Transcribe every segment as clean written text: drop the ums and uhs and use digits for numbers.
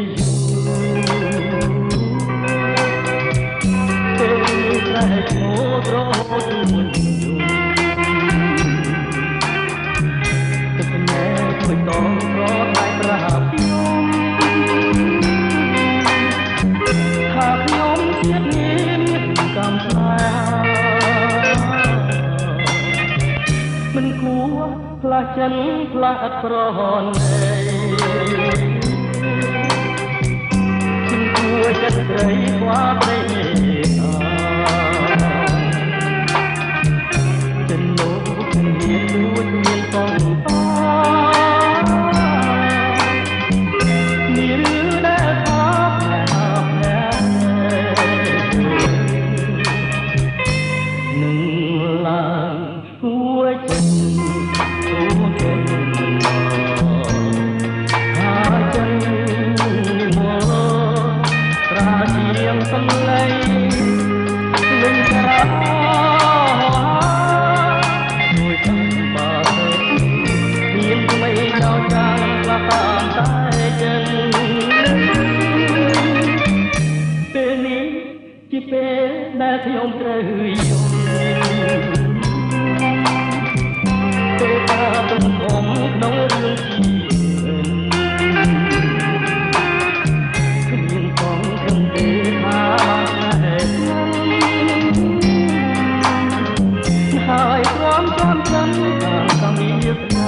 ចិនផ្លាស់ប្រហនជំគួរចិត្តស្រីខ្វល់ព្រៃចិនលោកគ្នានួចមានបងមានរឿងដែលថានឹងឡើងគួរចិនសំឡេងវិញក្រោមួយតាមបាមានថ្មីដល់ចាងផ្លាស់តាមតែចិនពេលនេះជាពេលដែលខ្ញុំត្រូវយល់ពេលតាទំហំក្នុងរឿងជីហើយព្រមចន់ចាំតាមកម្មវិធីណា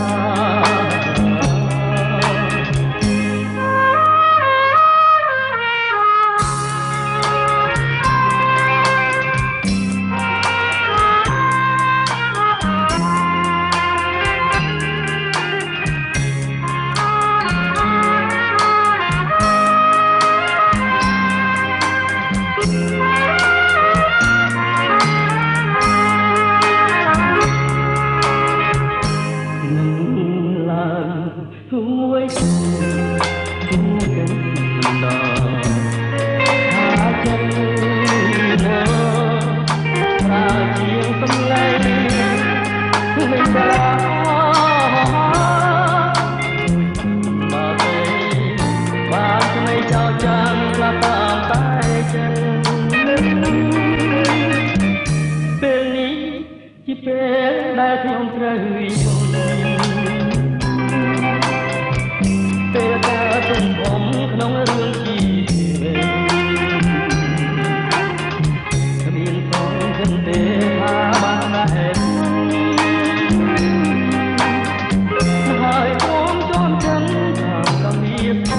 ពេលនេះជាពេលដែលខ្ញុំត្រូវយល់ពេលការទំហំក្នុងរឿងជីវិតគ្មានផងចិនទេថាបានដែរហើយខ្ញុំចង់ចិនតាមកម្មវិធី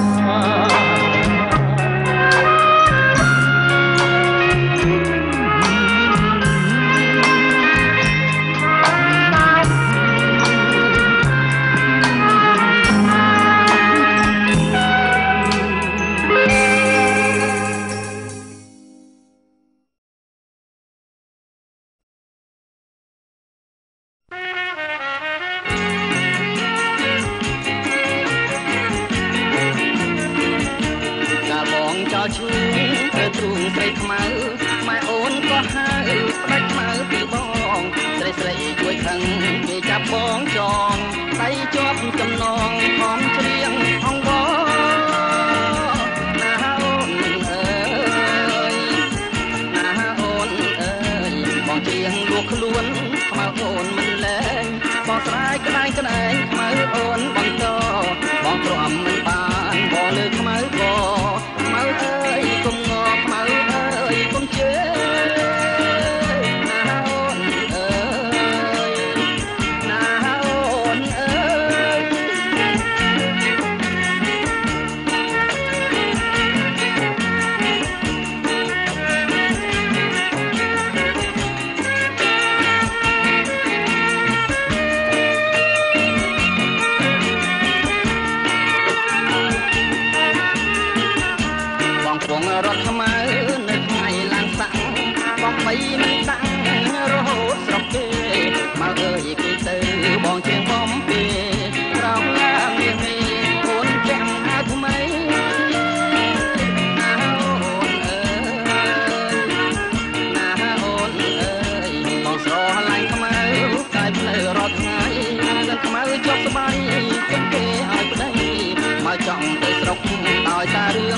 ចង់ទៅស្រុកដោយសាររឿង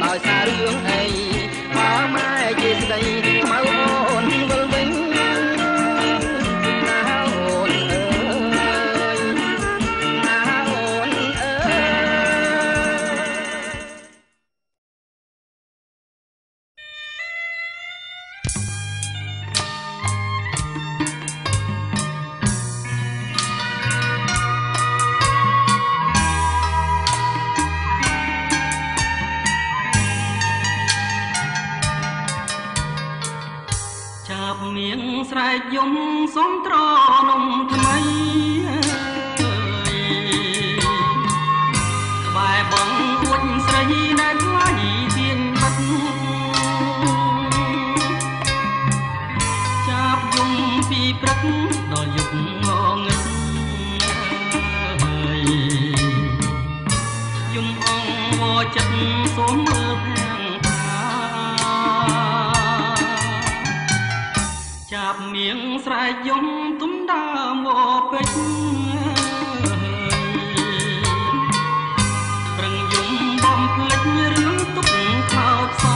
ដោយសាររឿងអីបើម៉ែជាស្ដីមកអូនវិលវិញណាអូនអើយណាអូនអើយមៀងស្រែកយំសុំត្រនំថ្មីក្បែរបងអួចស្រីដែលថ្លៃទៀនបាត់ចាប់យំពីព្រឹកដល់យប់ងងឹតយំអងវចិត្តសូមមើលខាងចាប់មៀងស្រែកយំទុំដើមវពេជ្រប្រឹងយំបំភ្លេចរឿងទុកខោចសា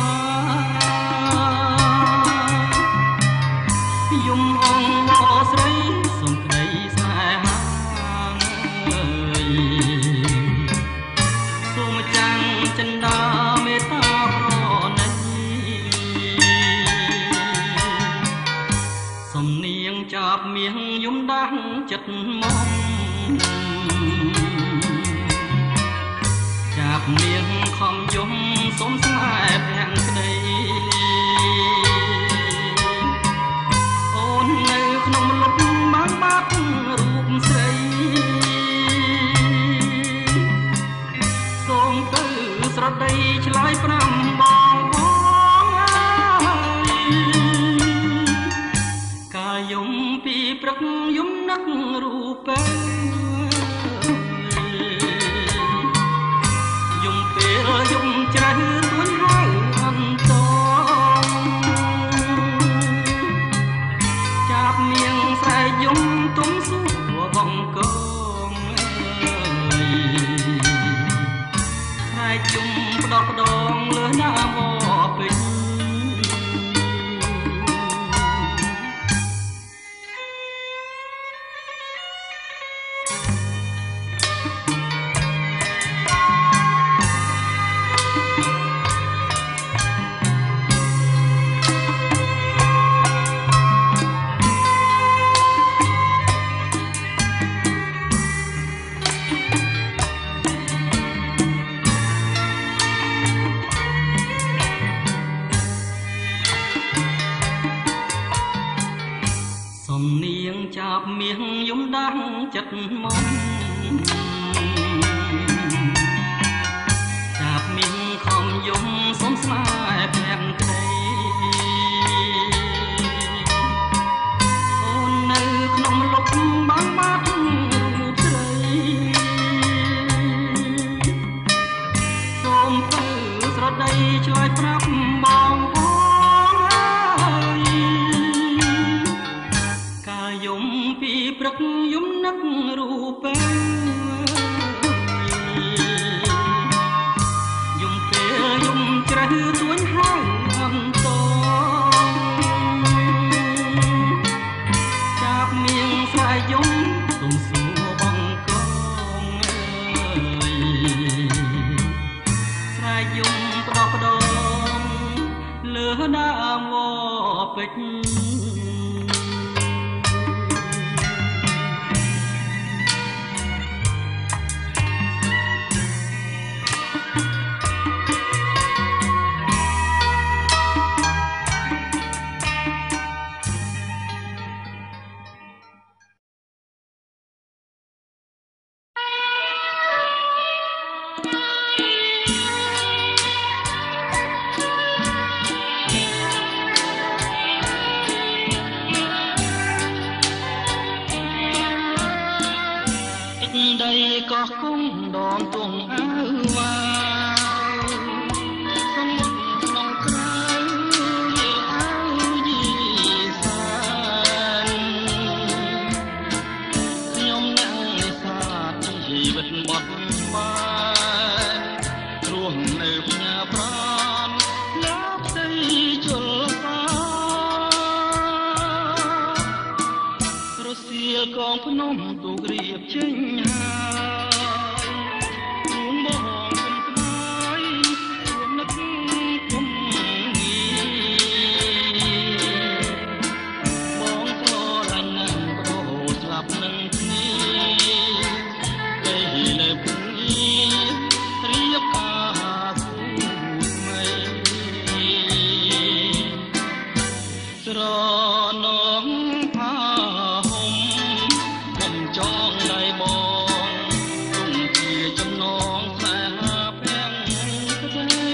យំអងវស្រីសុំក្តីស្នេហាសូមចាំងចិន្តាមេត្តាប្រណីសំនៀងចាប់មៀងយំដាស់ចិត្តមកចាប់មៀងខំយំសុំស្នេហ៍ប្រាំងក្តីអូននៅក្នុងលុបបានបាត់រូបស្រីសូមទៅស្រដីឆ្លើយប្រាំបងយំពីព្រឹកយំនឹករូបយំពេលយំជ្រៅទួញហៅអន្តចាប់មៀងស្រែកយំទុំសួរបងកងស្រែកយំផ្ដោះផ្ដងលើណាមកពេញសំនៀងចាប់មៀងយំដាស់ចិត្តមកចាប់មៀងខំយំសុំស្នេហ៍ប្រាំងក្តីអូននៅក្នុងលុបបានបាត់រូបស្រីសូមទៅស្រដីឆ្លើយប្រាប់បងយំពីព្រឹកយំនឹករូបយំពេលយំជ្រៅទួញហៅអន្តចាប់មៀងស្រែកយំទុំសួរបងកងស្រែកយំផ្ដោះផ្ដងលើដើមវពេជ្រចេញហើយរួងបងគុំស្ដាយរួមនឹកគុំងាបងស្រឡាញ់នឹងបដោស្លាប់នឹងគ្នាពេលនៅភូមិរៀបការគូថ្មីស្រណងផាហុំខ្ញុំចងដៃបងគង់ជាចំណងស្នេហាភាំងក្តី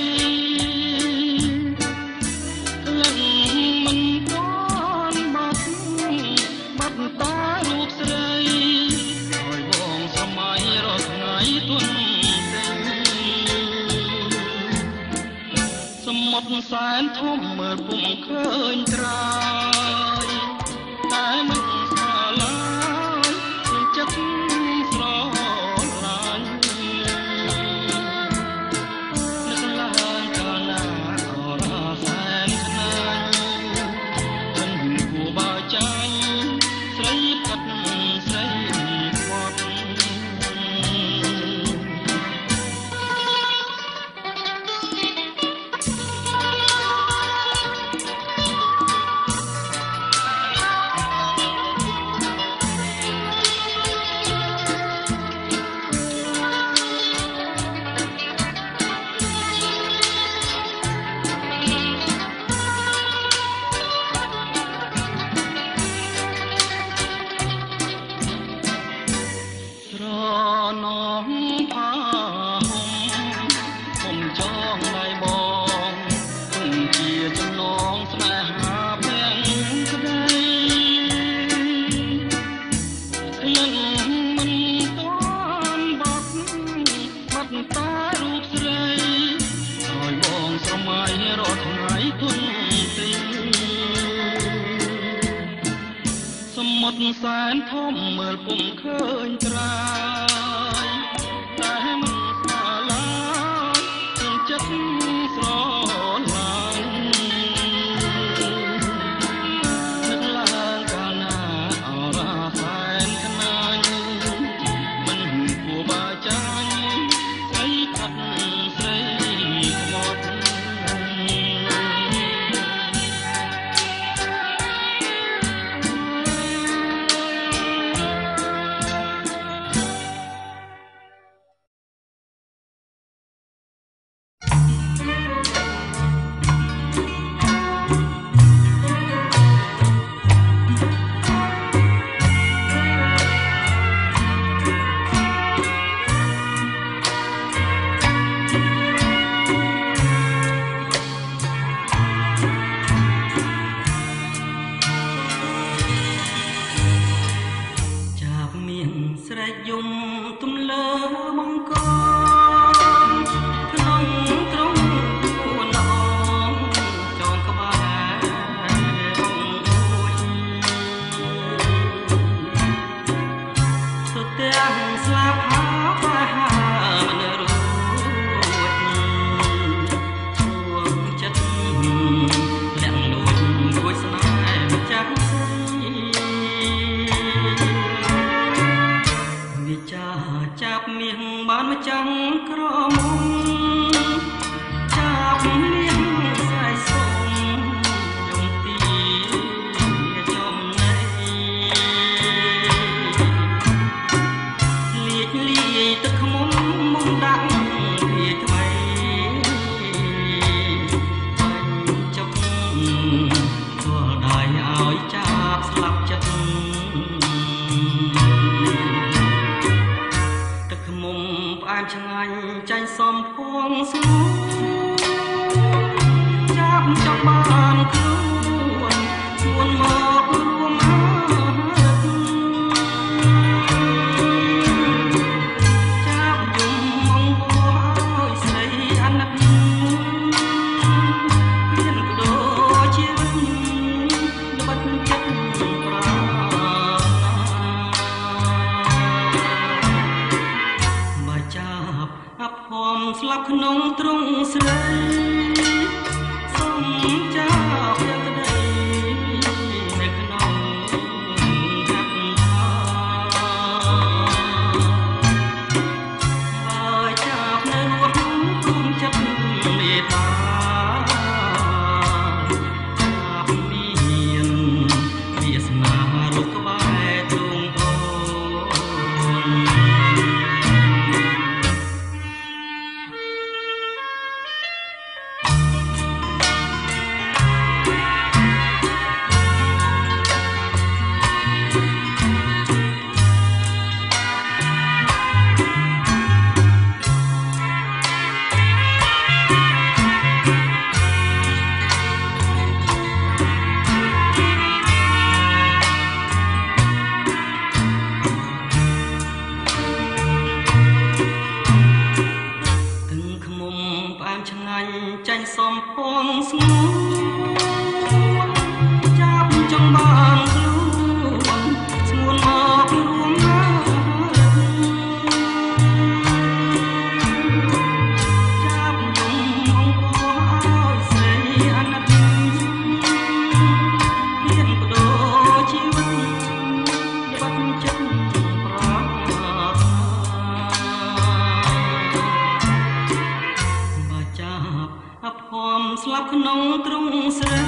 លឹងមិនទាន់បាត់តារូបស្រីឲ្យបងសម័យរាល់ថ្ងៃទន់សមុទ្រសែនធំមើលពុំឃើញត្រាយតែមិនស្គាល់ឡើយនឹងចិត្តស្រឡាញ់នឹកឡើងកាលណាអរសែនខ្នាញ់មិនគួរបើចាញ់ស្រីកាត់ស្រីខ្វាត់ស្រណងផាហុំខ្ញុំចងដៃបងគង់ជាចំណងស្នេហាភាំងក្តីលឹងមិនទាន់បាត់តារូបស្រីឲ្យបងស្រមៃរាល់ថ្ងៃទន់ទីសមុទ្រសែនធំមើលពុំឃើញត្រាយតែមិនស្គាល់ឡើយនឹងចិត្តស្រឡាញ់នឹកឡើងកាលណាអរសែនខ្នាញ់មិនគួរបើចាញ់ស្រីកាត់ស្រីខ្មត់កំពុងស្ងួនចាប់ចង់បានខ្លួនស្ងួនមករួមណាចាប់យំអង្គឲ្យស្រីអាណិតមានបដូរជីវិតបាត់ចិត្តប្រអភ័មស្លាប់ក្នុងទ្រង់ស្រី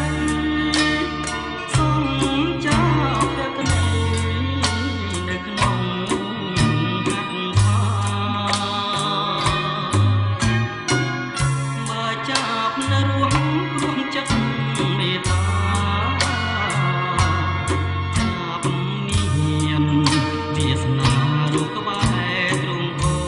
សំចាប់តែក្តីនៅក្នុងហាត់ផាបើចាប់នៅរួមព្រមចិត្តមេត្តាចាប់មានវាសនារូបក្បែរទ្រង់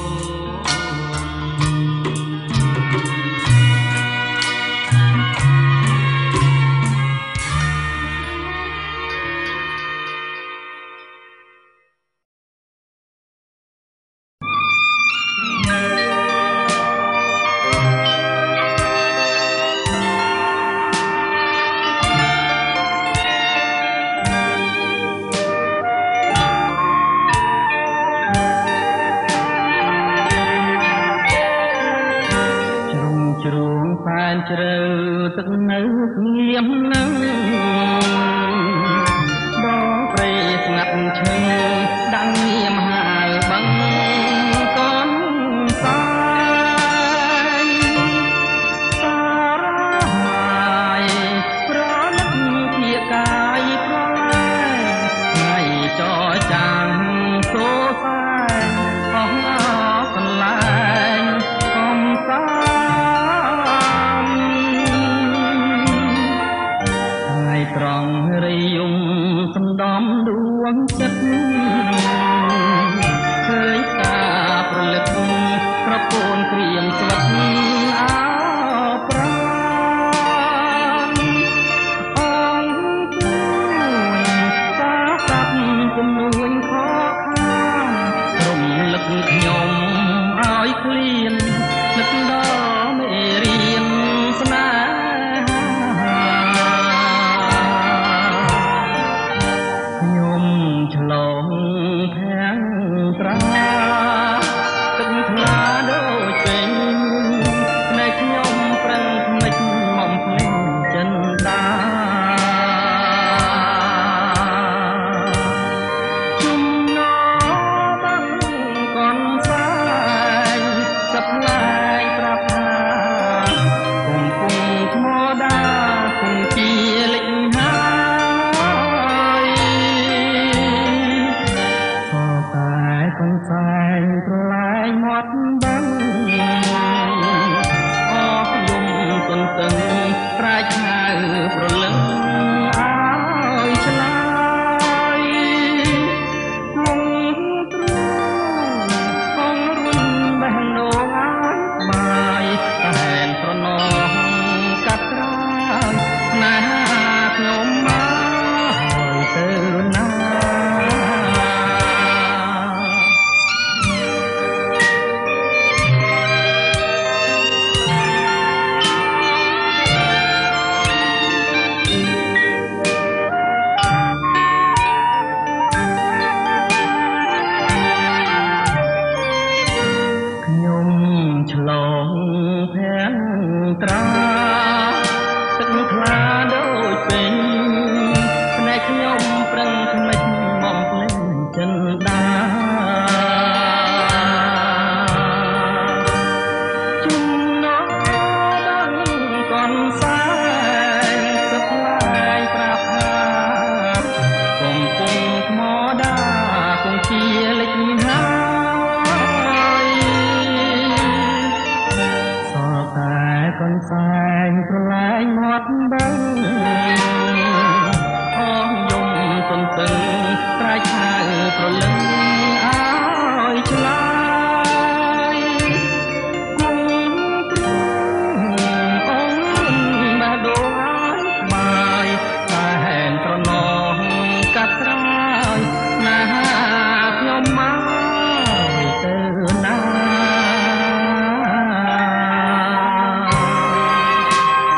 ជ្រៅទឹកនៅភ្លៀមនឹងបងព្រៃស្ងាត់ឈឹងដាំងងៀមហាលបឹងកូនសាយសារហាយប្រលឹកជាកាយប្រលែថ្ងៃចរចាំងសូសាយអស់អកន្លែងកំសាត្រង់រីយំសំដំដួងចិត្តឃើញតាប្រលឹកប្រពន្ធក្រៀមស្លឹកអោប្រាំអង្គទួយសាកាប់ជំនួញខកខានរំលឹកខ្ញុំឲ្យឃ្លាននឹកដល់មេរៀនស្នេហ៍ឆ្លងភាំងត្រាទឹកថ្លាដូចពេញភ្នែកខ្ញុំប្រឹងភ្លេចមកភ្លេចចិនតាជំនរបាក់កនសាយសប្លែងប្រាប់ថាគុំគុំថ្មដាគុំជាលិចហើកូនសែងប្រឡាយមាត់បឹងអស់យំទន្ទឹងប្រែកហៅប្រលឹងឲ្យឆ្លើយគង់ទ្រូងអង្គរុនបេះដូងឲ្យបាយតែហែនប្រណោះកាត់ក្រោយណាខ្ញុំមកហើយទៅណាឆ្លងភាំងត្រាទឹកថ្លាដូចពេញភ្នែកខ្ញុំប្រឹងភ្លេចមកភ្លេចចិនដាជំនរដឹងកនសាយសប្លែងប្រាប់ថាកំពុងថ្មដាគង់ជាលិចហើយកូនសែងប្រឡាយមាត់បឹងអស់យំទន្ទឹងត្រែកហៅប្រលឹងឲ្យឆ្លើយគង់ទ្រូងអង្គបេះដូងឲ្យបាយតែហែនប្រណោះកាត់ក្រោយណាខ្ញុំមកទៅណា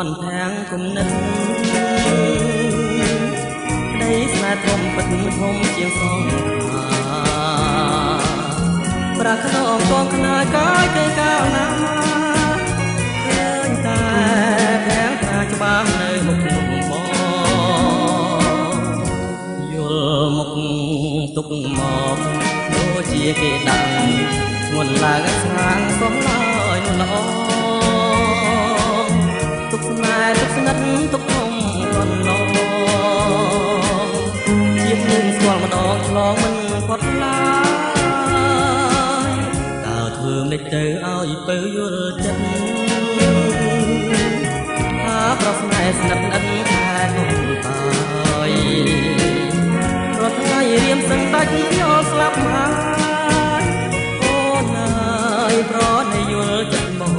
ន់ធាងគុំនិតដីស្នេហ៍ធំពិតធំជាងសងប្រាខ្នងកងខ្នាយកាយទៅកាលណាឃើញតែភាំងថាច្បាស់នៅមុខនោះបងយល់មុខទុកមកដូចជាគេដាក់ងន់ឡើងស្ងាងសំឡើយនោះល្អទុកស្នេហ៍ទុកស្និទ្ធទុកធំកន្លងជានឹងស្គាល់ម្ដងឆ្លងមិនគាត់ឡើយតើធ្វើមិនទៅឲ្យពើយល់ចិត្តប្រស្នេហ៍ស្និទ្ធស្និទ្ធខែកុំតាយរត់ថ្ងៃរៀមសឹងដាច់យកស្លាប់ហើយអូនអើយប្រណយល់ចិត្តមក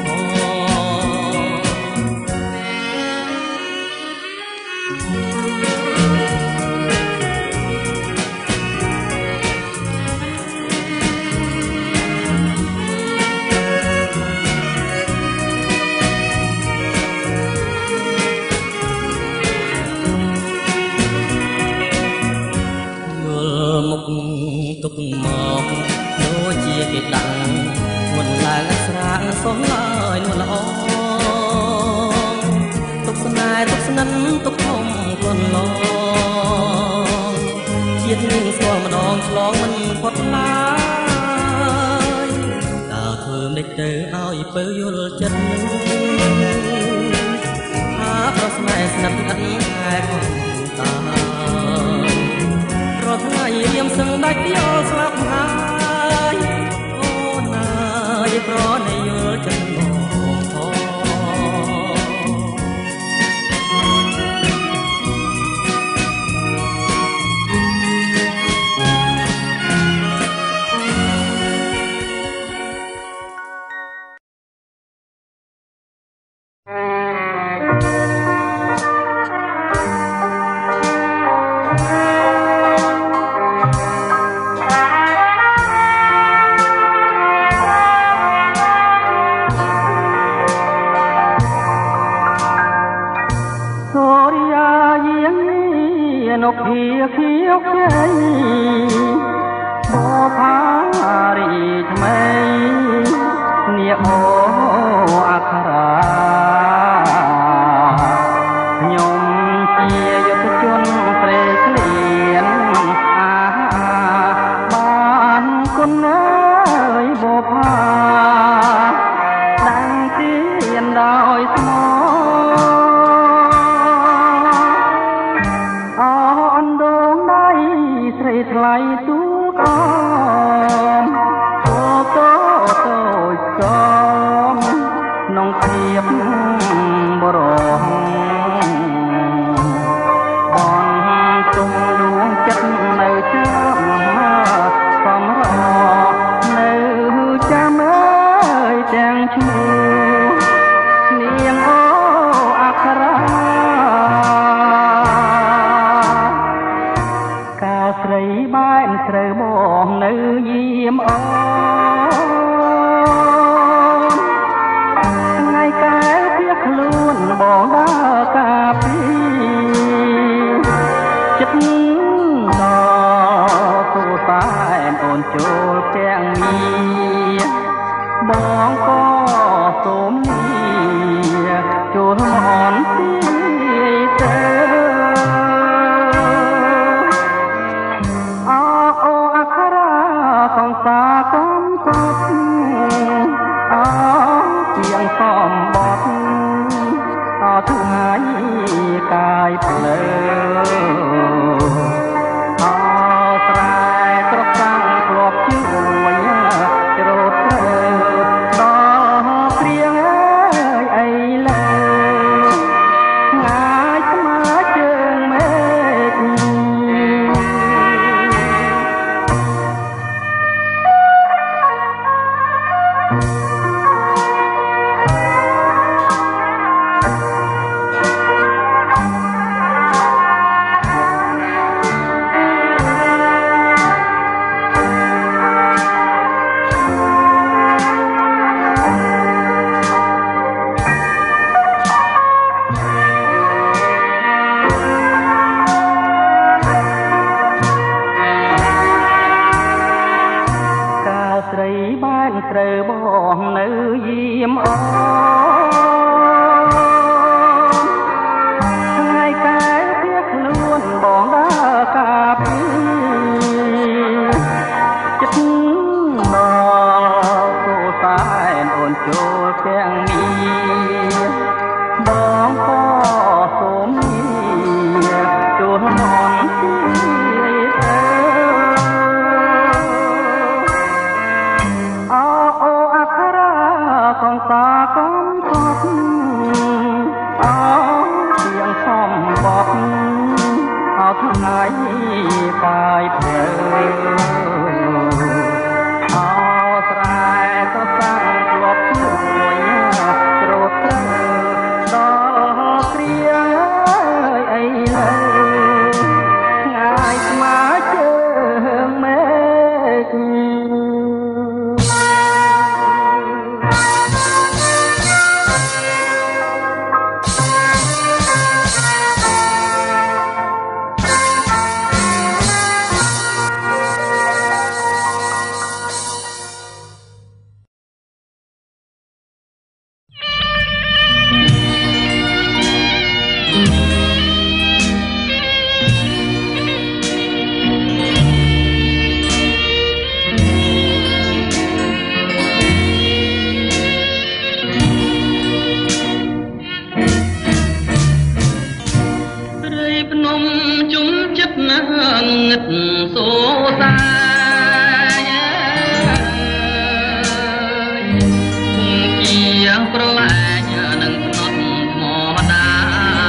ទុកមកដូចជាគេដាក់មុនឡើងស្រាងសំឡើយនោះល្អទុកស្នេហ៍ទុកស្និទ្ធទុកធំកន្លងជាតិនឹងស្គាល់ម្ដងឆ្លងមិនគាត់ឡើយតើធ្វើមិនទៅឲ្យពើយល់ចិត្តប្រស្នេហ៍ស្និទ្ធស្និទ្ធតែកុំតារត់ថ្ងៃរៀមសឹងដាច់យកស្លាប់ហើយអូនអើយប្រណយល់ចិត្តមកนกเพียเขียวใจบ่พารีทำไมเนี่ยโออัครายมเชียยุทธชนเตรเกลียนบ้านคนเอ้ยบ่พาดังเตียนดอยสมថ្លៃទូលកមអូតូតូចកំក្នុងភាពបរោះបនទុំដួងចិត្តនៅចាំសំរនៅចាំអើយទាំងឈ្មោះនាងអូអក្សរាស្រីបែនត្រូវបងនៅយាមអូនថ្ងៃកែភៀសខ្លួនបងដើរកាពីចិត្តដល់ទូតែអូនចូលទាំងមីបងក៏សូមនេះចូលអនទីទៅของสาកំកត់អោជាងសំបត់អត់ថ្ងៃកាយភ្លើអោស្រែក្រសាំងធ្លាប់ជួយច្រូតត្រូវដល់ព្រៀងអីលើងាយស្មើជើងមេឃ nghịch số xa chia pro lại nâng ngọt mò đá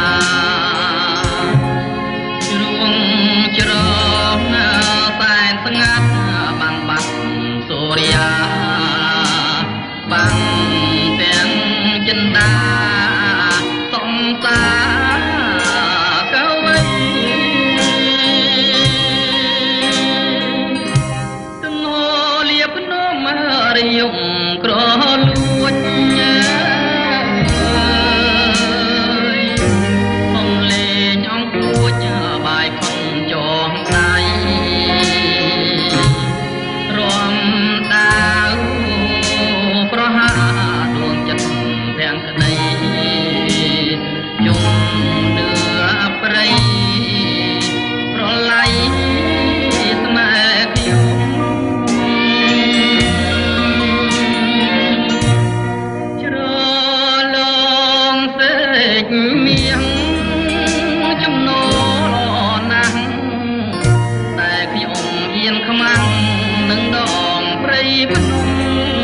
ruộng trồng sai ngát bằng bạc Soria bằng tiếng chân đá sông xa cao vây từng hồ liệp nó mà dùng cỏ lúa không lê nhóm cua nhờ bài không cho tay ròm đau pro ha đuông chân vẹn cái này chung đưa prey pro lai mà kêu cho lòng sệt miệng trong nô nắngแต่ขยมเอียนขมังนึงดองปรีพนุม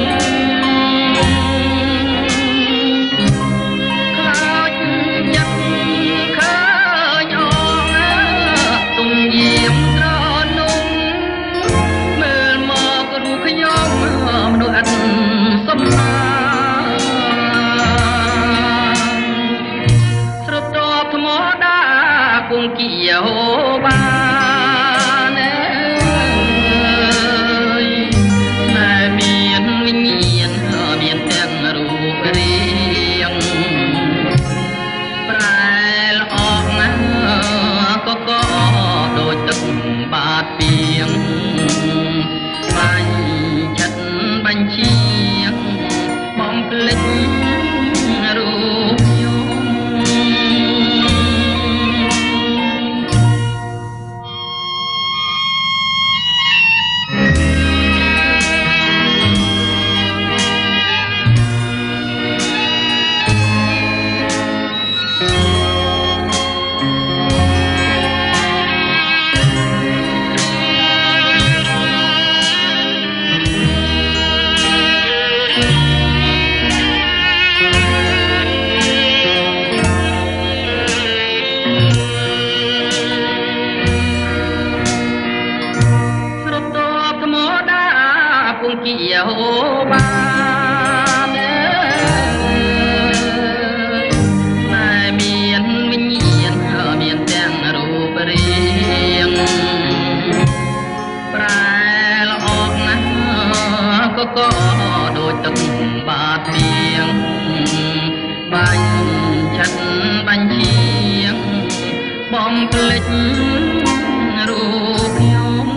คลาวยักเคยองตุ่มเยี่ยมตรอนุ่มเมื่อมอกรู้ขยมมนุอันสมมาสระตอบธรรมดาคงเกี่ยวบาบาดเปียงบัญชัดบัญชียงมองเพลินรูปยมเกี่ยวบานแต่เมียนวิญญาณเมียนแต่งรูปเรียงแปรละออกนะก็โดยตึงบาดเปียงบัญชัดบัญชียงบอมเพลินรูปยม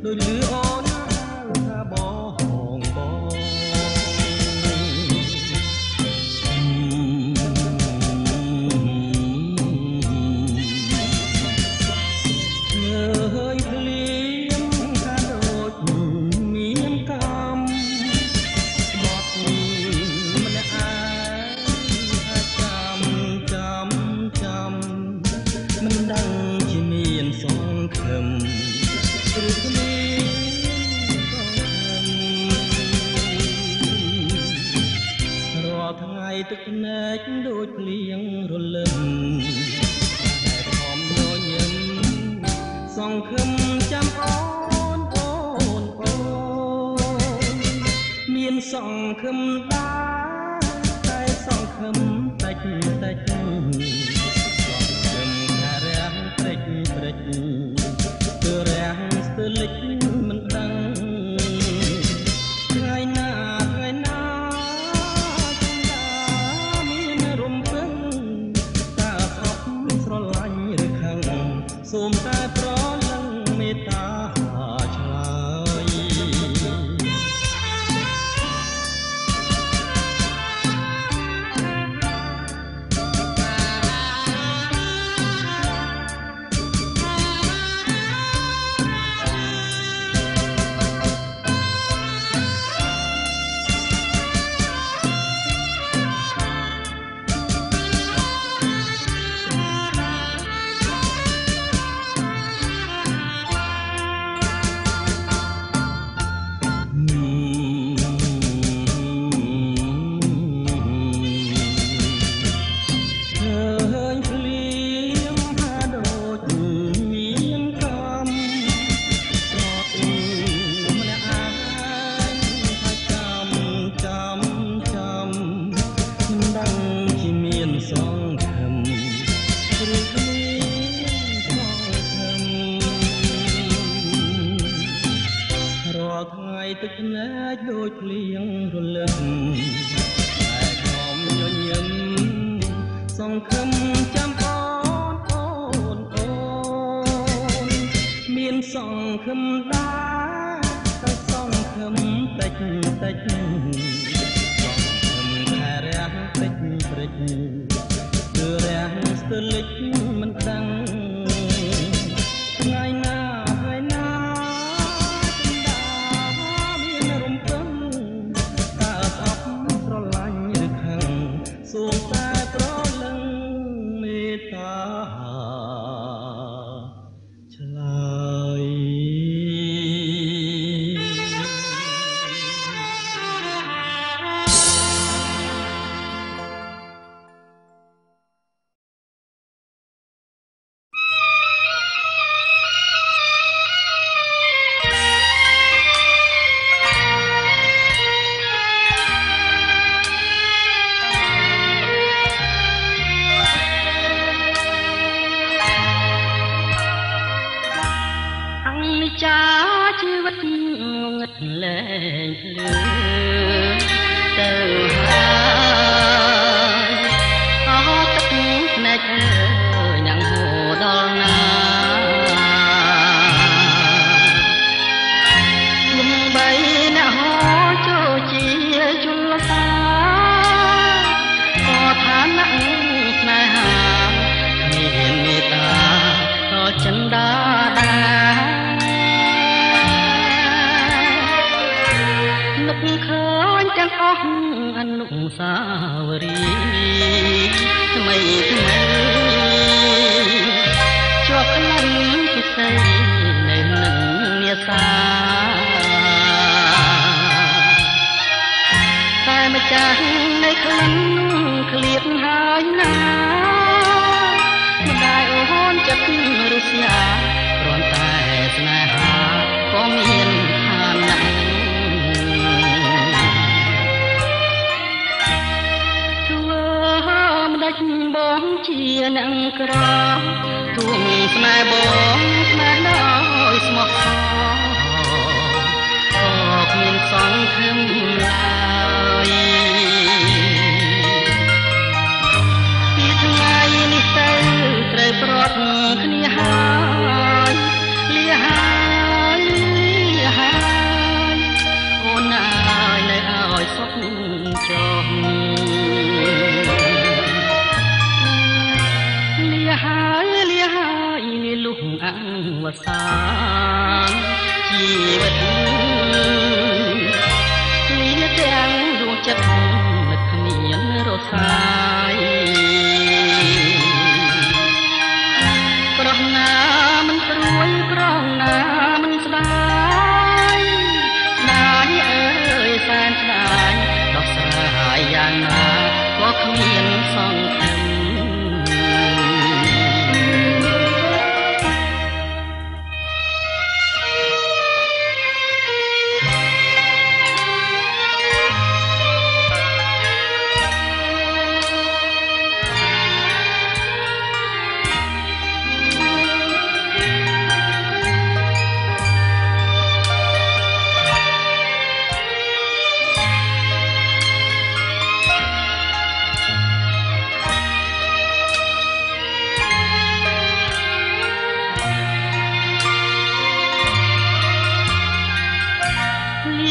គ្នាហើយលាហើយ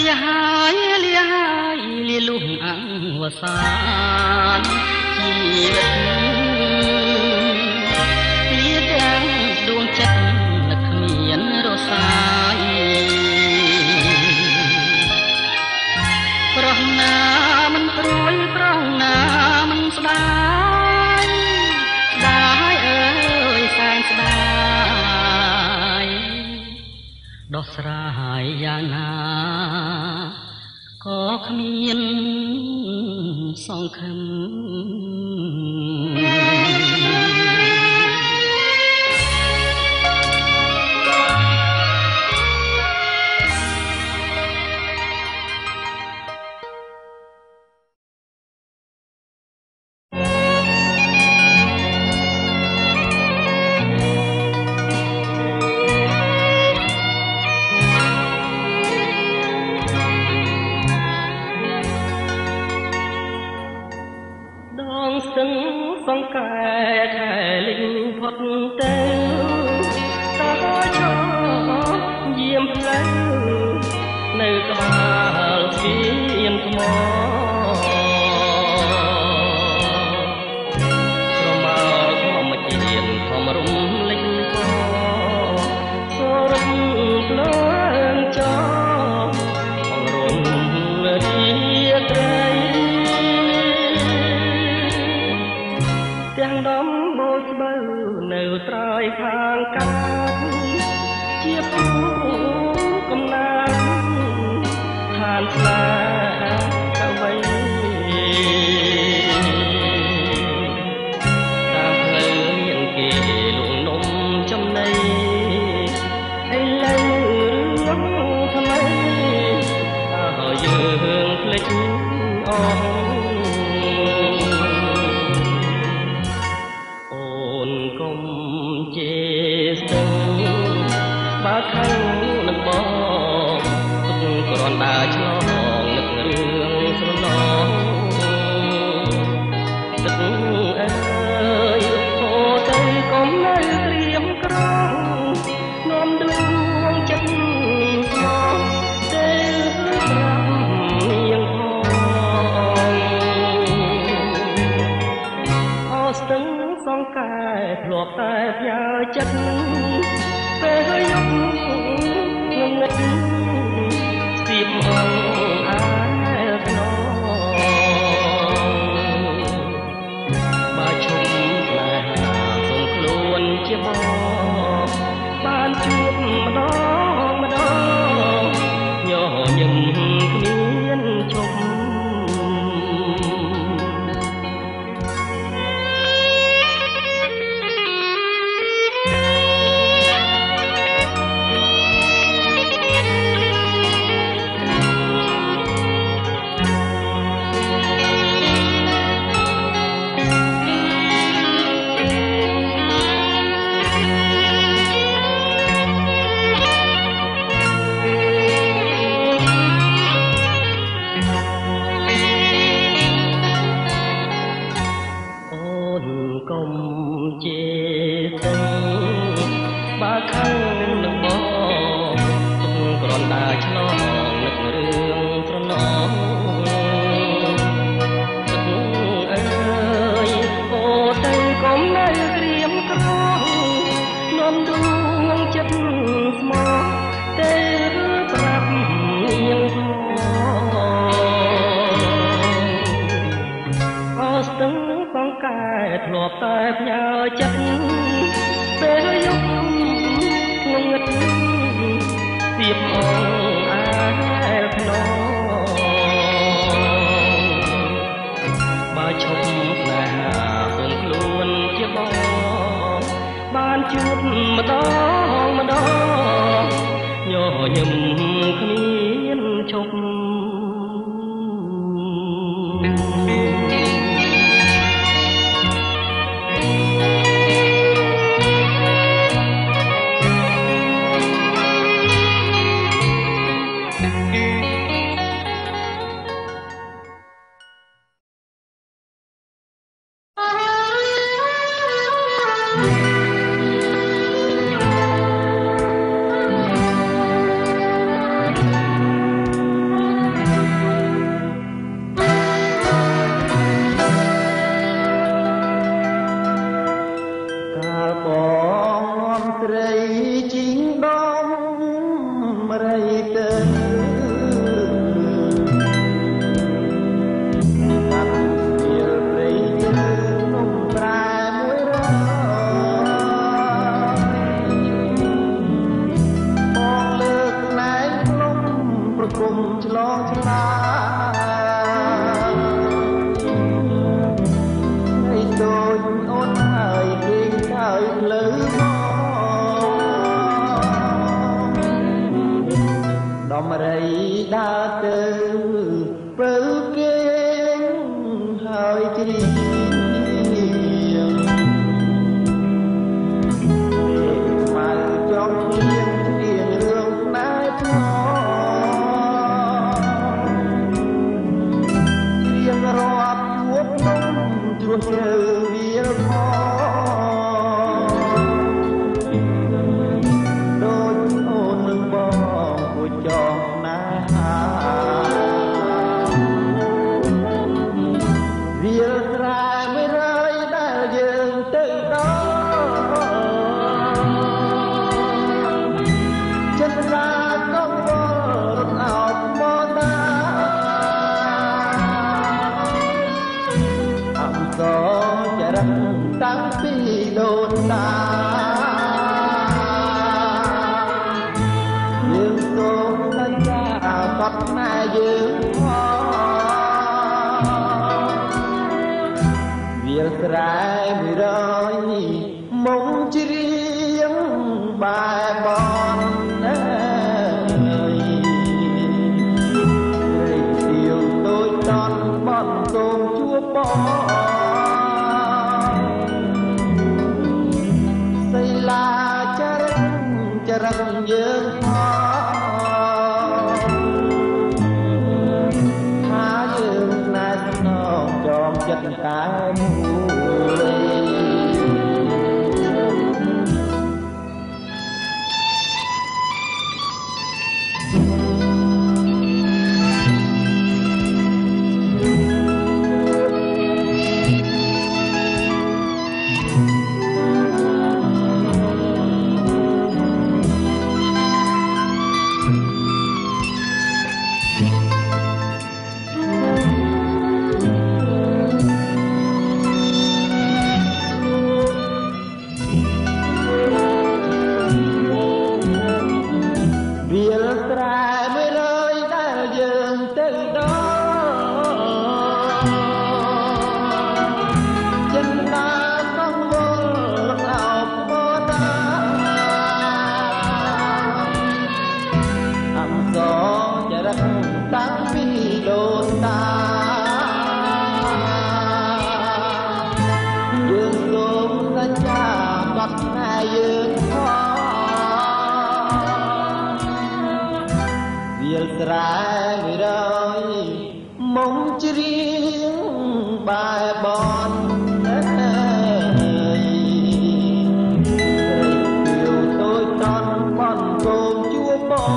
ហើយលាលុះអង្វសានជីវិតលាទាំងដួងចិត្តនឹកគ្មានរសាយប្រោះណាមិនព្រួយប្រោះណាមិនស្ដាយស្ដាយអើយសែនស្ដាយដោះស្រាយយ៉ាងណាក៏គ្មានសង្ឃឹមសង្កែខែលិញផុតទៅតើឈរយាមផ្លូវនៅក្បាលស្ពានថ្មស្រមោលធម្មជាតិធម្មរំលេចកសរំភ្លើងចោអងរុនរីត្រីទាំងដំបូលស្បូវនៅត្រើយខាងកាត់ជាពូកំណានឋានស្លាកវីតាមផ្លូវមានគេលងនំចំណីឥឡូវរឿងថ្មីហើយយើងភ្លេចអស់បើខាងនឹងបងទុកគ្រាន់ដើរឆ្លងនឹករឿងស្រណងទឹកអើយហូរទៅកុំនៅត្រៀមក្រងនាំដួងចិត្តស្មងទៅប្រាប់នាងផងអស្ទឹងសង្កែធ្លាប់តែផ្ញើចិត្តពេលយប់ងងឹតស្ទាបអងអាយខ្នងបើឈប់ស្នេហាសូមខ្លួនជាបងបានជួបម្ដងញញឹមគ្មានឈប់ធ្លាប់តែផ្ញើចិត្តពេលយប់ងងឹតស្ទាបអងអាយខ្នងបើឈប់ស្នេហាសូមខ្លួនជាបងបានជួបម្ដងញញឹមគ្មានឈប់គុំឆ្លងឆ្លាឲ្យដូចអូនហើយគេហើយភ្លឺដំរីដើរទៅព្រៅគេហើយជ្រៀងមកចង់ឃ្លៀងជ្រៀងរឿងណែថ្នមជ្រៀងរាប់ជួបនំជ្រោះជ្រៅវាលផងដូចអូននឹងបងគួចចង់ណាវាលស្រែមួយរើយដែលយើងទៅដល់ចិនរាកងវល់រត់អោបមកតាអំសចរិតតាំងពីដូនតាយើងសូមសន្យាកត់ណែយើងវាលស្រែមួយរយមុំជ្រៀងបែបនណារៃសៀវដូចតន់បន់សូមជួបបងសីលាចរិតចរិតយើងថាយើងណែស្នងចងចិត្តតែមួយតាំងពីដូនតាយើងសូមសន្យាបាត់ណែយើងផងវាលស្រែមួយរយមុំជ្រៀងបែបនណាដូចតន់បន់កូនជួបបង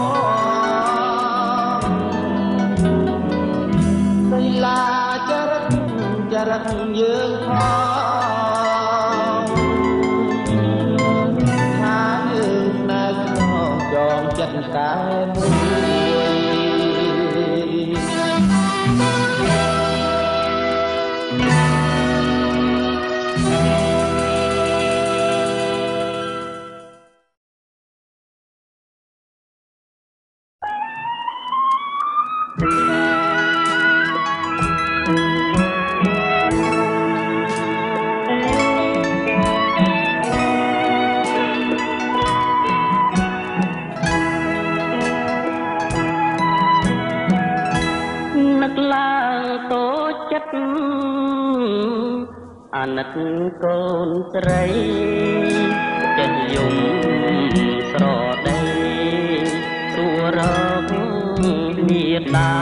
សីលាចរិតចរិតយើងផងថាយើងណែស្នងចងចិត្តតែមួយអាណិតកូនស្រីចេះយំស្រដីរួរកមេតា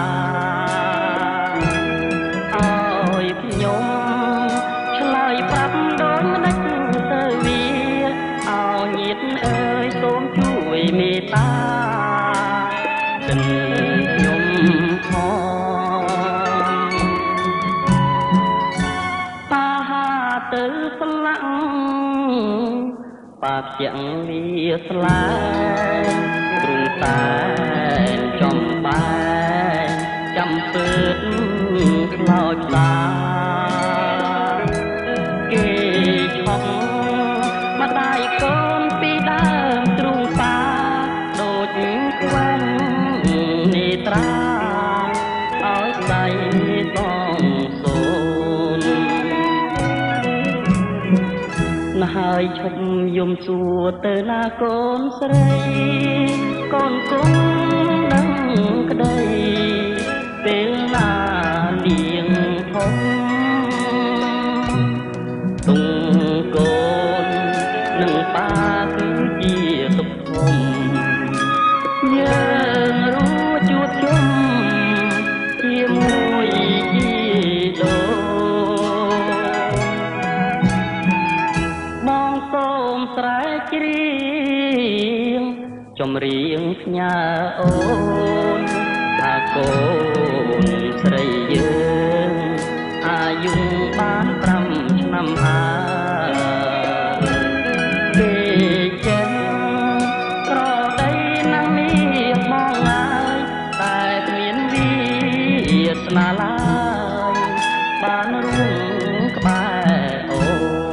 ឲ្យខ្ញុំឆ្លើយប្រាប់ដូចម្ដេចទៅវាឲ្យញាតិអើយសូមជួយមេតាចិនខ្ញុំផងទៅស្លាក់បាបជាវាស្លាយទ្រង់តែចំបែចាំពើតខ្លោចតាគេឆក់ម្ដាយកូនពីដើមទ្រង់តាដូចខ្វែងនេត្រាហើយឈប់យំសួរទៅណាកូនស្រីកូនគង់ដឹងក្តីពេលណានាងធំទុំកូននឹងប៉ាគឺជាសុខធំយើងរួចជួបជុំជាមួយជីដូបងសូមស្រែកច្រៀងចម្រៀងផ្ញើអូនថាកូនស្រីយើងអាយុបាន5ឆ្នាំហើយគេចឹងក្រដីណាស់មានមកហើយតែគ្មានវាស្នាឡើយបានរួងក្បែរអូ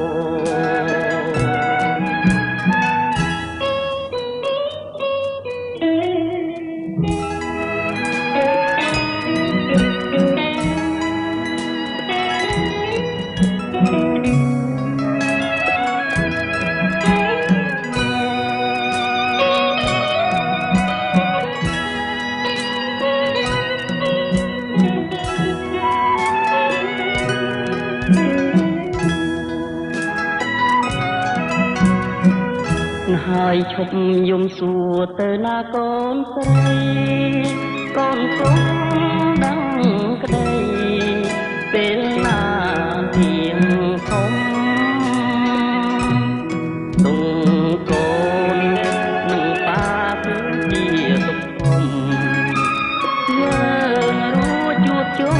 ហើយឈប់យំសួរទៅណាកូនស្រីកូនគង់ដឹងក្តីពេលណានាងធំទុំកូននឹងប៉ាគឺជាសុខធំយើងរួចជួបជុំ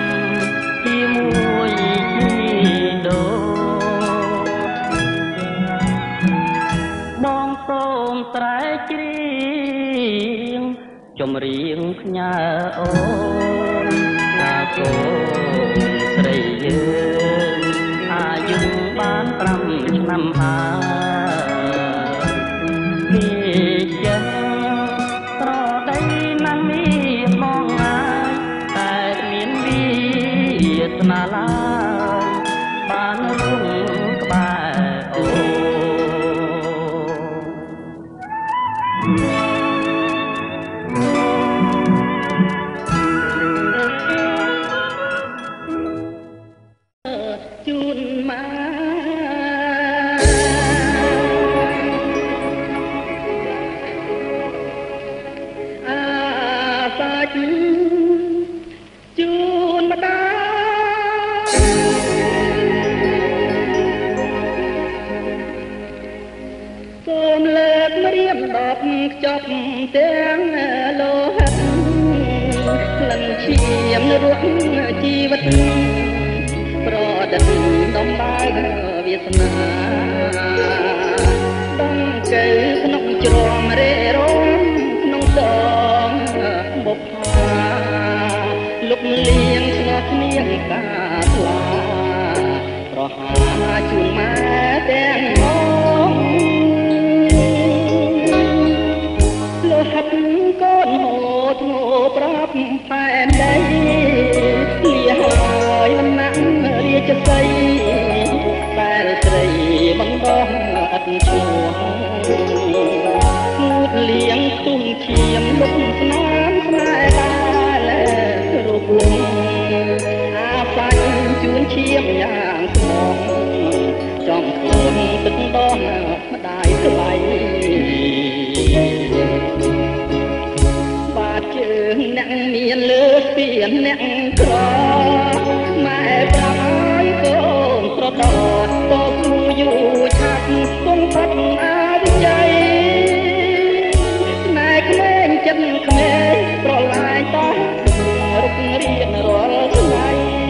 ជាមួយជីដូបងសូមស្រែកច្រៀងចម្រៀងផ្ញើអូនថាកូនស្រីយើងអាយុបាន5ឆ្នាំហើយគេចឹងក្រដីណាស់មានមកហើយតែគ្មានវាស្នាឡើយបានរួងក្បែរអូជូនមកអាសាច់ជូនម្ដាសូមលើកម្រាមដបខ្ចប់ទាំងលោហិតក្លិនឈាមរស់ជីវិតប្រដិតដំបើវាសនាដំកើក្នុងជ្រំរេរំក្នុងដងបុប្ផាលុកលៀងឆ្លោះគ្នាកាថ្លាប្រហាជូនម៉ែទាំងងលោហិតកូនហូតងោប្រាប់ផែនដីលៀហើយវណ្ណៈរាជសីតែស្រីមិនបងអត់ឈ្មោះងូតលៀងទុំឈាមលុកស្នាមស្នេហ៍តែរូបវងអាសាច់ជូនឈាមយ៉ាងស្មងចំខ្លួនទឹកដងម្ដាយថ្លៃបាទជើងអ្នកមានលើពីអ្នកក្រម៉ែប្រាប់ឲ្យកូនប្រដតតគូយូរឆាប់គង់ផុតអវិជ័យណែក្មេងចិត្តក្មេងប្រឡាយតោះរុករៀនរាល់ថ្ងៃ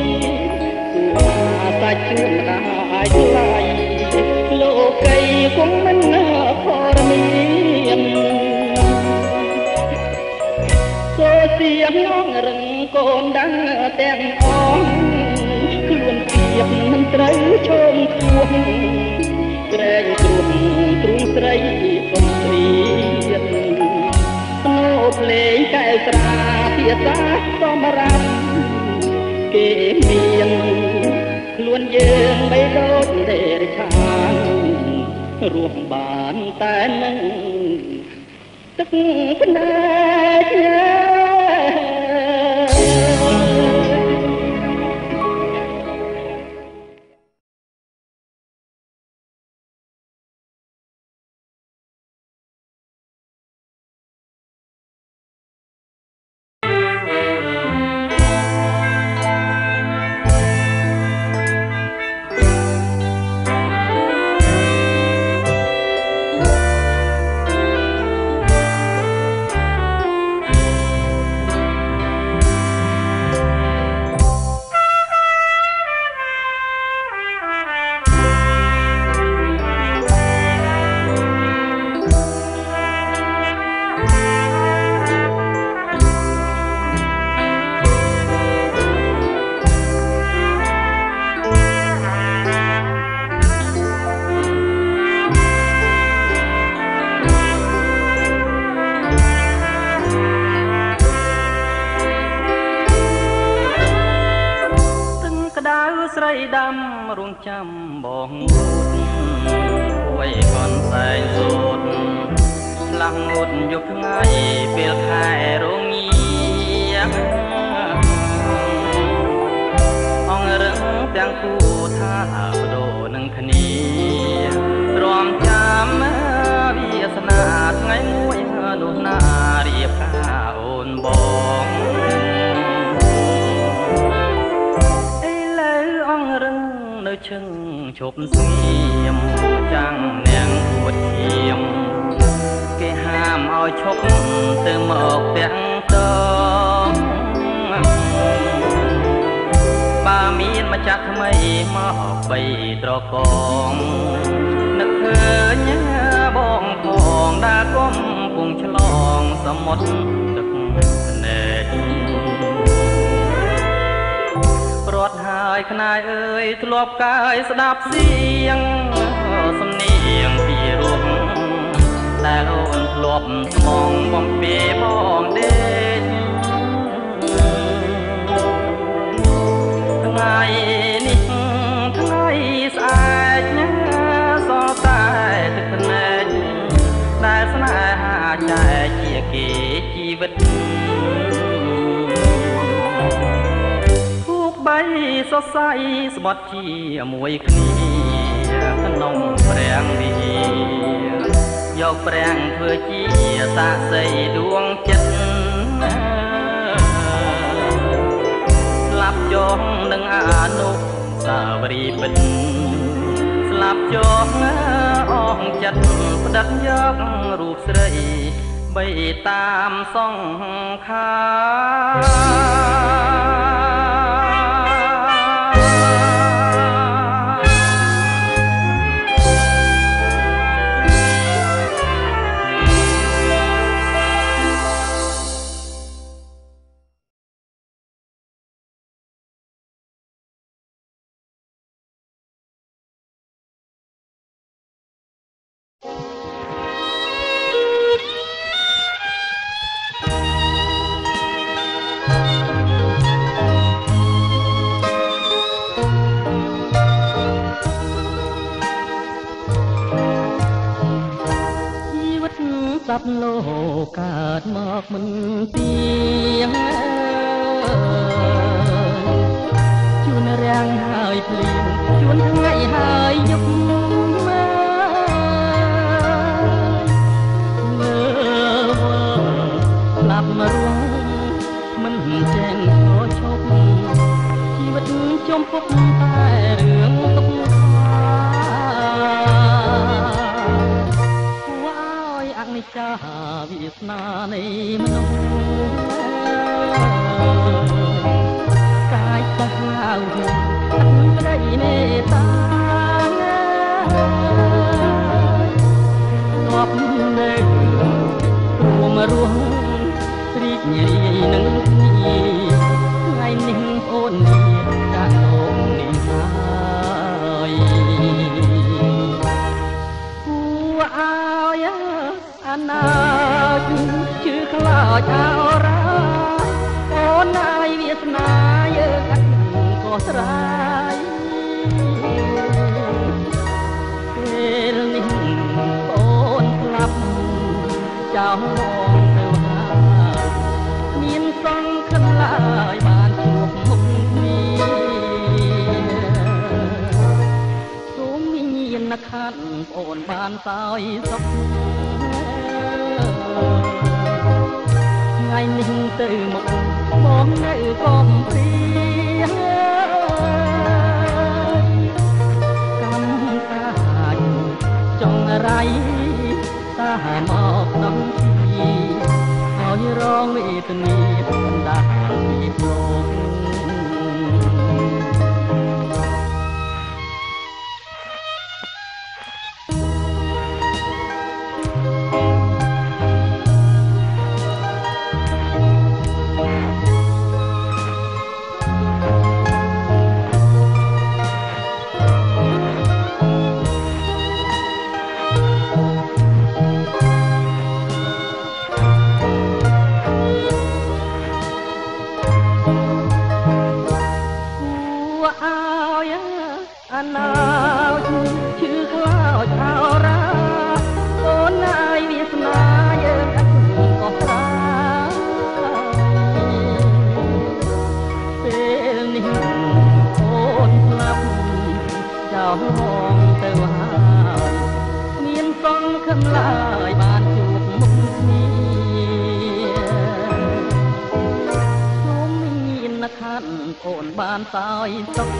អាសាច់ជូនម្ដាយថ្លៃលោកីគង់មិនខរមានសូសៀងងរឹងកូនដឹងទាំងអងខ្លួនភាពមិនត្រូវឈោមគួងក្រែងទ្រុំទ្រុងស្រីកុំព្រៀនស្នូភ្លេងកែស្រាភាសាសមរាប់គេមានខ្លួនយើងបីដូចទេរឆានรวมบานแต่นั่งตึกพนาស្រីដាំរងចាំបងអួយខនសែងសូត្រឆ្លាស់ងូតយប់ថ្ងៃពេលខែរងាអងរឹងទាំងគូថាបដូរនឹងគ្នារំចាំវាសនាថ្ងៃមួយនោះណារៀបការអូនបងនៅឈឹងឈប់ស្ងៀមចាំងនាងពួតឈាមគេហាមឲ្យឈប់ទៅមកទាំងតងបើមានម្ចាស់ថ្មីមកបីត្រកងនឹកឃើញបងផងដើរគុំពងឆ្លងសមុទ្រទឹកភ្នែករត់ហើយខ្នាយអើយធ្លាប់កាយស្ដាប់เสียងសំនៀងពីរោះដែលអូនធ្លាប់ស្មងបំពេបងដេកថ្ងៃនេះថ្ងៃស្អែកសល់តែទឹកភ្នែកដែលស្នេហាចែកជាគេជីវិតបីសរសៃស្បត់ជាមួយគ្នាក្នុងប្រាំងវិហារយកប្រាំងធ្វើជាសាក្សីដួងចិត្តស្លាប់ចងនឹងអនុស្សាវរីយ៍ពិតស្លាប់ចងអងចិត្តផ្ដិតយករូបស្រីបីតាមសង្ខាសត្វលោកកើតមកមិនទៀងជួនរាំងហើយភ្លៀងជួនថ្ងៃហើយយប់មើលស្លាប់មករងមិនចេញខឈប់ជីវិតចំពុកតែរឿងទុកចាវាសនានៃមនុស្សកាយសាហាវក្តីមេត្តាធ្លាប់នៅរួមរស់រីករាយនឹងគ្នាថ្ងៃនេះអូននេះចាក់លោកនេះហើយគួរឲ្យអណាចជឿខ្លោចអរ៉ាអូនហើយវាសនាយើងអត់ក៏ស្រាយពេលនេះาวมองเธอหามีนสองขึ้นลายบานจูบมุกนี้สูงมีนักขันโอนบานสายสกไงนิ่งตื่นมุกมองในกอมเปรียกำตาจงอะไรตาหมอกน้ำทีคอยร้องเวทนีบรรดาปีโปงนาวชื่อคล้าวชาวราโอนนายวิสนาเยอะกันก็ปราเป็นนิ่งโอนพลับเจ้ามองแต่ว่าเมียนสองคำลายบานจูบมุกนี้สูงมีนักขันโอนบานสายสก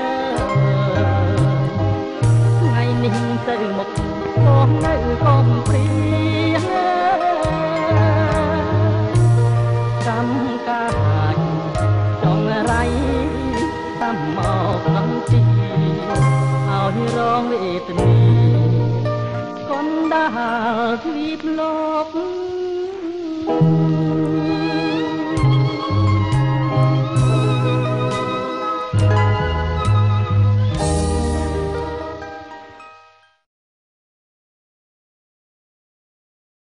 ไงนิ่งตื่นหมกมองในกอม